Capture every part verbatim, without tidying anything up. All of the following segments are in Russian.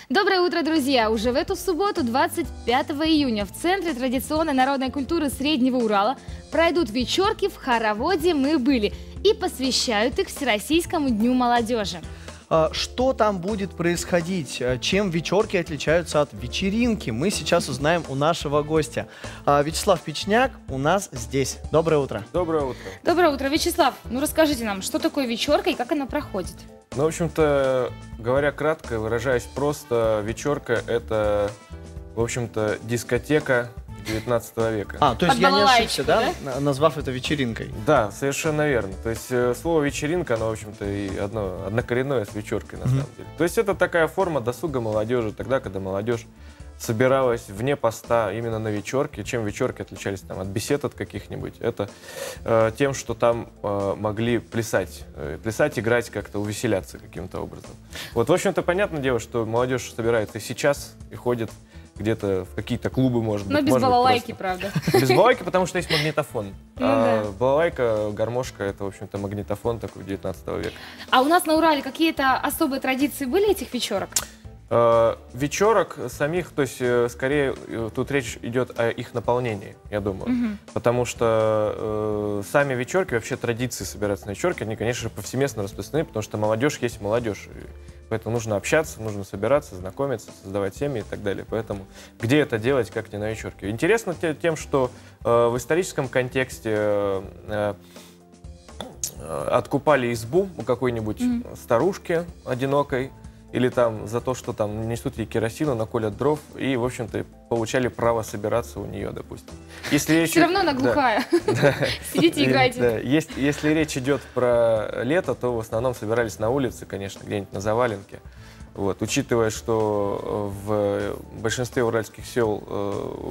Доброе утро, друзья! Уже в эту субботу, двадцать пятого июня, в Центре традиционной народной культуры Среднего Урала пройдут вечерки в хороводе «Мы были» и посвящают их Всероссийскому дню молодежи. Что там будет происходить? Чем вечерки отличаются от вечеринки? Мы сейчас узнаем у нашего гостя. Вячеслав Печняк у нас здесь. Доброе утро. Доброе утро. Доброе утро, Вячеслав. Ну расскажите нам, что такое вечерка и как она проходит? Ну, в общем-то, говоря кратко, выражаясь просто, вечерка — это, в общем-то, дискотека девятнадцатого века. А, то есть Под я не ошибся, да, да, назвав это вечеринкой? Да, совершенно верно. То есть э, слово вечеринка, оно, в общем-то, и одно, однокоренное с вечеркой, на mm-hmm. самом деле. То есть это такая форма досуга молодежи, тогда, когда молодежь собиралась вне поста именно на вечерке. Чем вечерки отличались там, от бесед от каких-нибудь? Это э, тем, что там э, могли плясать, э, плясать, играть как-то, увеселяться каким-то образом. Вот, в общем-то, понятное дело, что молодежь собирается и сейчас, и ходит где-то в какие-то клубы, может быть. Но без может балалайки, быть, правда. Без балалайки, потому что есть магнитофон. Ну, а да. Балалайка, гармошка — это, в общем-то, магнитофон такой девятнадцатого века. А у нас на Урале какие-то особые традиции были этих вечерок? А, вечерок самих, то есть, скорее, тут речь идет о их наполнении, я думаю. Угу. Потому что э, сами вечерки, вообще традиции собираться на вечерки, они, конечно же, повсеместно распространены, потому что молодежь есть молодежь. Поэтому нужно общаться, нужно собираться, знакомиться, создавать семьи и так далее. Поэтому где это делать, как не на вечерке? Интересно тем, что э, в историческом контексте э, э, откупали избу у какой-нибудь mm-hmm. старушки одинокой, или там за то, что там несут ей керосину, наколят дров, и, в общем-то, получали право собираться у нее, допустим. Если речь... Все равно она глухая. Да. Сидите, играйте. Да. Если, если речь идет про лето, то в основном собирались на улице, конечно, где-нибудь на заваленке. Вот. Учитывая, что в большинстве уральских сел э,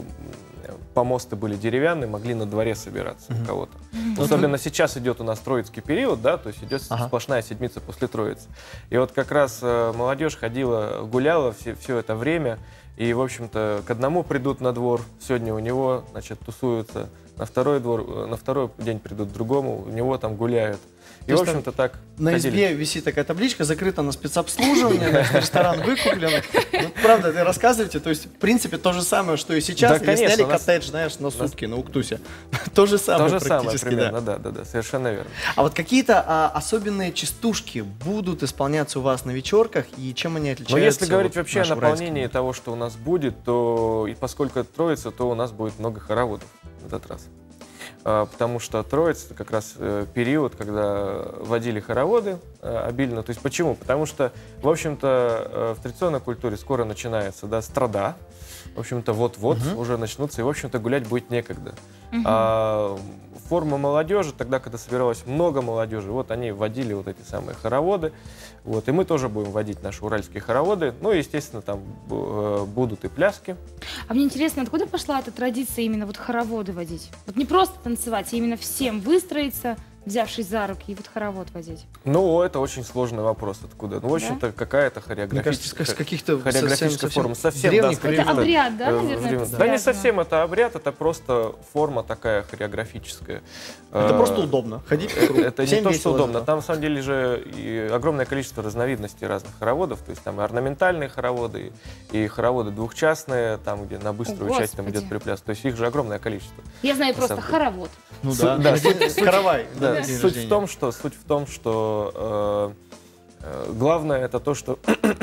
помосты были деревянные, могли на дворе собираться mm-hmm. у кого-то. Mm-hmm. Особенно сейчас идет у нас троицкий период, да, то есть идет ага. сплошная седмица после Троицы. И вот как раз э, молодежь ходила, гуляла все, все это время, и, в общем-то, к одному придут на двор, сегодня у него, значит, тусуются, на второй двор, на второй день придут к другому, у него там гуляют. И, в общем-то, так на ходили. Избе висит такая табличка, закрыта на спецобслуживание, значит, ресторан выкуплен. Ну, правда, ты рассказываете, то есть, в принципе, то же самое, что и сейчас. Да, конечно, сняли нас... коттедж, знаешь, на сутки, нас... на Уктусе. То же самое то же практически, самое, примерно, да. да, да, да, совершенно верно. А вот какие-то а, особенные частушки будут исполняться у вас на вечерках, и чем они отличаются? Ну, если говорить вот вообще о наполнении того, что у нас будет, то, и поскольку это Троица, то у нас будет много хороводов в этот раз. Потому что Троица — это как раз э, период, когда водили хороводы э, обильно. То есть почему? Потому что, в общем-то, э, в традиционной культуре скоро начинается, да, страда. В общем-то, вот-вот uh-huh. уже начнутся, и, в общем-то, гулять будет некогда. Uh-huh. А форма молодежи, тогда, когда собиралось много молодежи, вот они водили вот эти самые хороводы. Вот, и мы тоже будем водить наши уральские хороводы. Ну, и, естественно, там э, будут и пляски. А мне интересно, откуда пошла эта традиция именно вот хороводы водить? Вот не просто танцевать, а именно всем выстроиться, взявшись за руки, и вот хоровод водить? Ну, это очень сложный вопрос, откуда. Ну, в общем-то, да? какая-то хореографическая, кажется, с каких-то хореографическая форма. Совсем, древних да, это обряд, да, наверное? Это да, не совсем это обряд, это просто форма такая хореографическая. Это а, просто удобно, ходить вокруг. Это не то, что удобно. Там, на самом деле, же и огромное количество разновидностей разных хороводов. То есть там и орнаментальные хороводы, и хороводы двухчастные, там, где на быструю О, часть там идет припляс. То есть их же огромное количество. Я знаю просто хоровод. Ну да, да. Каравай. Да. Суть в том, что, суть в том, что э, э, главное это то, что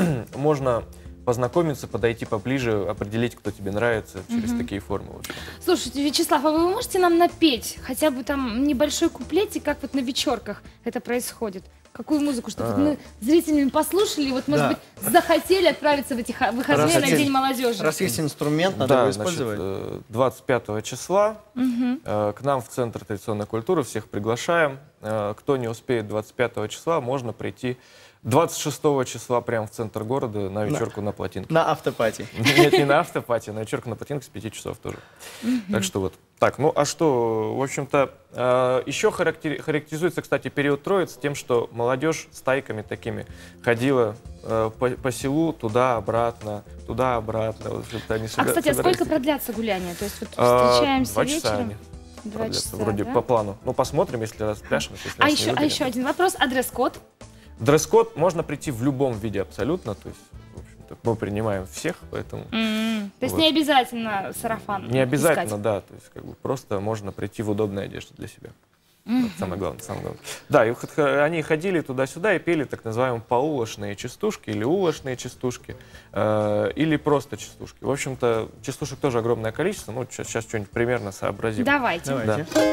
можно познакомиться, подойти поближе, определить, кто тебе нравится через угу. такие формы. Слушайте, Вячеслав, а вы можете нам напеть хотя бы там небольшой куплетик, как вот на вечерках это происходит? Какую музыку, чтобы а. мы зрителями послушали, и вот, может да. быть, захотели отправиться в эти выходные раз на День молодежи? Раз есть инструмент, надо да, его использовать. Значит, двадцать пятого числа угу. к нам в Центр традиционной культуры всех приглашаем. Кто не успеет двадцать пятого числа, можно прийти двадцать шестого числа прямо в центр города на вечерку на, на Плотинке. На автопати. Нет, не на автопати, на вечерку на Плотинке с пяти часов тоже. Так что вот. Так, ну а что, в общем-то, э, еще характеризуется, кстати, период Троицы тем, что молодежь стайками такими ходила э, по, по селу туда-обратно, туда-обратно. Вот, они а, кстати, а сколько продлятся гуляния? То есть вот встречаемся Два вечером? Часа они. Два часа, вроде да? по плану. Ну, посмотрим, если раз пляшем. Если а, раз еще, а еще один вопрос. А дресс-код? Дресс-код можно прийти в любом виде абсолютно. То есть, общем-то, мы принимаем всех, поэтому... Mm-hmm. То есть вот. не обязательно сарафан Не обязательно, искать. да, то есть как бы просто можно прийти в удобной одежде для себя. Mm-hmm. Вот самое главное, самое главное. Да, и они ходили туда-сюда и пели так называемые поулошные частушки или улошные частушки, э, или просто частушки. В общем-то, частушек тоже огромное количество, ну, сейчас, сейчас что-нибудь примерно сообразим. Давайте. Давайте. Да.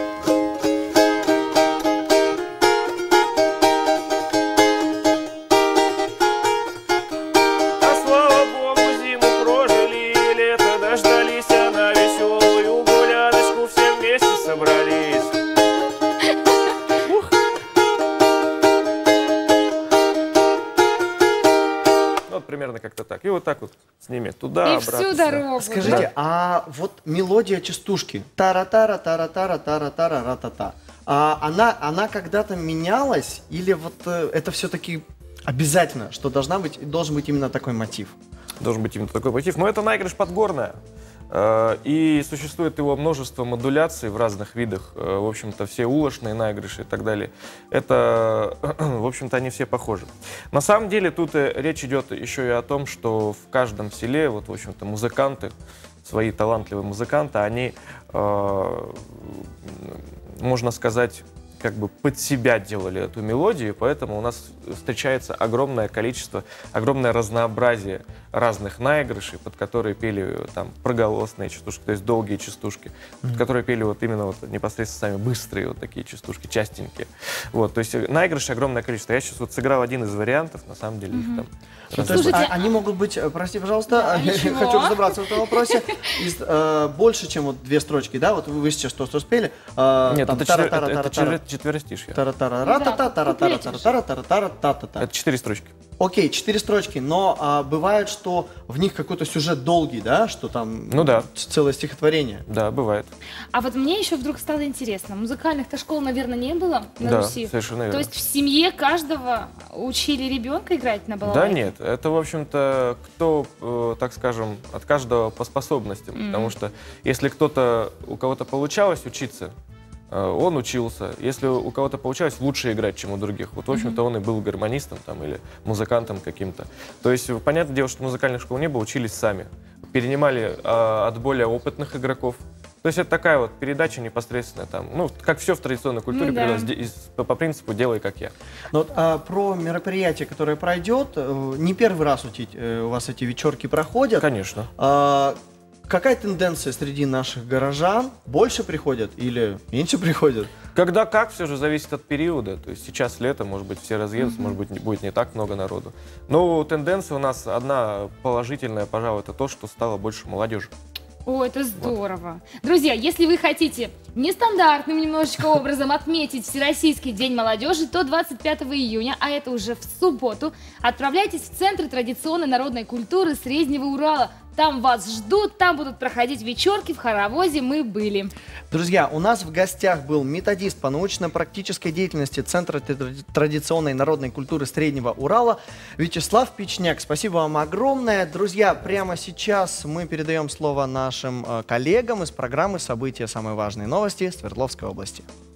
Примерно как-то так. И вот так вот с ними туда, и обратно. Всю дорогу. Скажите, да? а вот мелодия частушки тара-тара, тара-тара, тара-тара, ра-та-та, а она, она когда-то менялась или вот э, это все-таки обязательно, что должна быть, должен быть именно такой мотив? Должен быть именно такой мотив. Но это наигрыш подгорная. И существует его множество модуляций в разных видах. В общем-то, все улошные наигрыши и так далее. Это, в общем-то, они все похожи. На самом деле, тут речь идет еще и о том, что в каждом селе, вот, в общем-то, музыканты, свои талантливые музыканты, они, можно сказать, как бы под себя делали эту мелодию, поэтому у нас встречается огромное количество, огромное разнообразие разных наигрышей, под которые пели там проголосные частушки, то есть долгие частушки, mm-hmm. под которые пели вот именно вот непосредственно сами быстрые вот такие частушки, частенькие. Вот, то есть наигрышей огромное количество. Я сейчас вот сыграл один из вариантов, на самом деле mm-hmm. их там. Ну, то есть, а, они могут быть, прости, пожалуйста, да, я хочу разобраться в этом вопросе, из, э, больше, чем вот две строчки, да, вот вы сейчас что, что спели? Э, Нет, там, это, тара, четвер, тара, это, тара, это четверостишье. Тара-тара, ра-та-та, тара-тара, тара-тара, тара-тара, та-та-та. Это четыре строчки. Окей, четыре строчки, но а, бывает, что в них какой-то сюжет долгий, да, что там ну, да. целое стихотворение. Да, бывает. А вот мне еще вдруг стало интересно, музыкальных-то школ, наверное, не было на да, Руси? Совершенно верно. То есть в семье каждого учили ребенка играть на балалайке? Да нет, это, в общем-то, кто, э, так скажем, от каждого по способностям. Mm-hmm. Потому что если кто-то, у кого-то получалось учиться, он учился. Если у кого-то получалось лучше играть, чем у других, вот, в общем-то, он и был гармонистом там, или музыкантом каким-то. То есть, понятное дело, что музыкальных школ не было, учились сами. Перенимали а, от более опытных игроков. То есть, это такая вот передача непосредственно там, ну, как все в традиционной культуре, ну, да. по, по принципу «делай, как я». Но вот, а, про мероприятие, которое пройдет, не первый раз у вас эти вечерки проходят. Конечно. А, Какая тенденция среди наших горожан? Больше приходят или меньше приходят? Когда как, все же зависит от периода. То есть сейчас лето, может быть, все разъедутся, mm-hmm. может быть, будет не так много народу. Но тенденция у нас одна положительная, пожалуй, это то, что стало больше молодежи. О, это здорово. Вот. Друзья, если вы хотите нестандартным немножечко образом отметить Всероссийский день молодежи, то двадцать пятого июня, а это уже в субботу, отправляйтесь в Центр традиционной народной культуры Среднего Урала. Там вас ждут, там будут проходить вечерки, в хоровозе мы были. Друзья, у нас в гостях был методист по научно-практической деятельности Центра традиционной народной культуры Среднего Урала Вячеслав Пичняк. Спасибо вам огромное. Друзья, прямо сейчас мы передаем слово нашим коллегам из программы «События. Самые важные новости» Свердловской области.